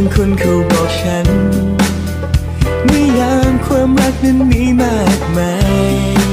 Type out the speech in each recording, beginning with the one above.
คนเขาบอกฉันนิยามความรักนั้นมีมากมาย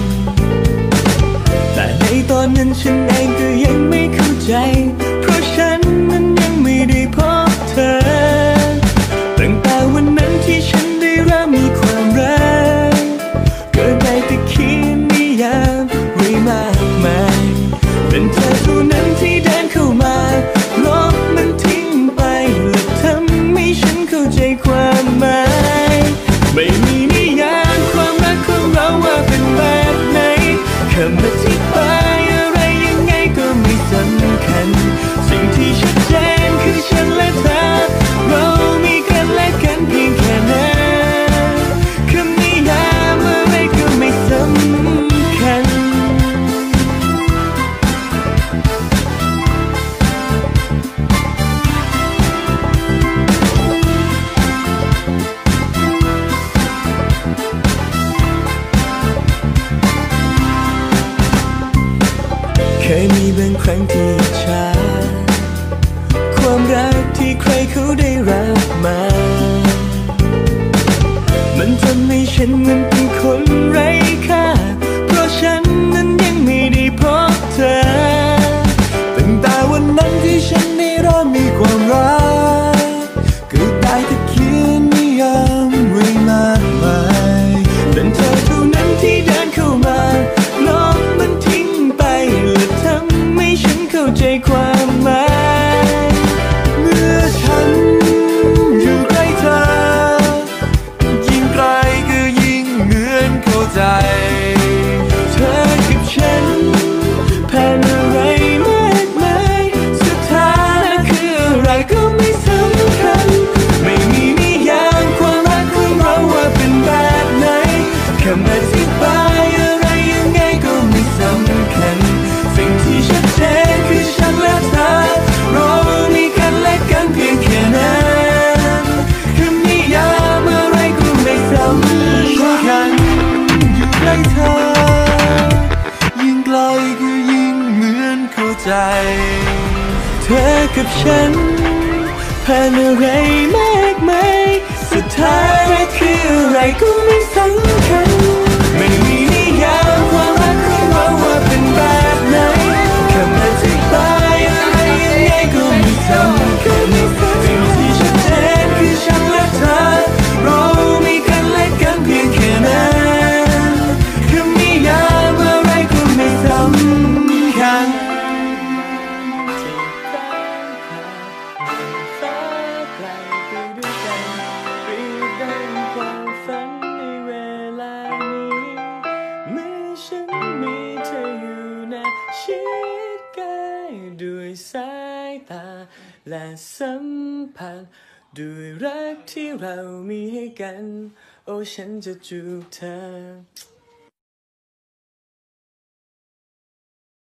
แต่ในตอนนั้นฉันเองก็ยังไม่เข้าใจเพราะฉันนั้นยังไม่ได้พบเธอตั้งแต่วันนั้นที่ฉันได้เริ่มมีความรักก็ได้แต่เขียนนิยามไว้มากมายเป็นเธอเท่านั้นที่เดินเข้ามาลบมันทิ้งไปและทำให้ฉันเข้าใจความหมายไม่มีนิยามความรักของเราว่าเป็นแบบไหนคำอธิบายอะไรยังไงก็ไม่สำคัญสิ่งที่ชัดเจนคือฉันและเธอเรามีกันและกันเพียงแค่นั้นคำนิยามอะไรก็ไม่สำคัญเคยมีบางครั้งที่อิจฉาความรักที่ใครเขาได้รับมามันทำให้ฉันนั้นเป็นคนไร้ค่าเพราะฉันนั้นยังไม่ได้พบเธอตั้งแต่วันนั้นที่ฉันได้เริ่มมีความรักก็ได้แต่เขียนนิยามไว้มากมายเป็นเธอเท่านั้นที่เดินเข้ามาลบมันทิ้งไปและทำให้ฉันเข้าใจความหมายเมื่อฉันอยู่ใกล้เธอยิ่งไกลก็ยิ่งเหมือนเข้าใจเธอกับฉันผ่านอะไรมากมายสถานะคืออะไรก็ไม่สำคัญไม่มีนิยามความรักของเราว่าเป็นแบบไหนคำอธิบายอะไรยังไงก็ไม่สำคัญสิ่งที่ชัดเจนคือฉันและเธอเรามีกันและกันเพียงแค่นั้นคำนิยามอะไรก็ไม่สำคัญอยู่ใกล้เธอยิ่งไกลก็ยิ่งเหมือนเข้าใจเธอกับฉันผ่านอะไรมากมายสุดท้ายคืออะไรก็ไม่สำคัญไม่มีนิยามความรักของเราว่าเป็นแบบไหนคำอธิบายอะไรยังไงก็ไม่สำคัญสิ่งที่ชัดเจนคือฉันและเธอเรามีกันและกันเพียงแค่นั้นคำนิยามอะไรก็ไม่สำคัญด้วยสายตาและสัมผัสด้วยรักที่เรามีให้กันโอ้ฉันจะจูบเธอ